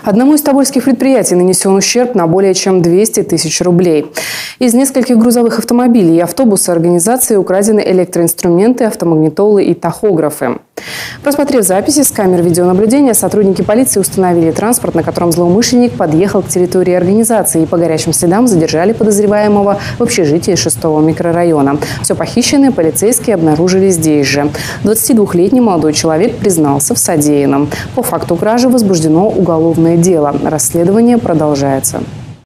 Одному из тобольских предприятий нанесен ущерб на более чем 200 тысяч рублей. Из нескольких грузовых автомобилей и автобуса организации украдены электроинструменты, автомагнитолы и тахографы. Просмотрев записи с камер видеонаблюдения, сотрудники полиции установили транспорт, на котором злоумышленник подъехал к территории организации, и по горячим следам задержали подозреваемого в общежитии 6-го микрорайона. Все похищенное полицейские обнаружили здесь же. 22-летний молодой человек признался в содеянном. По факту кражи возбуждено уголовное дело. Расследование продолжается.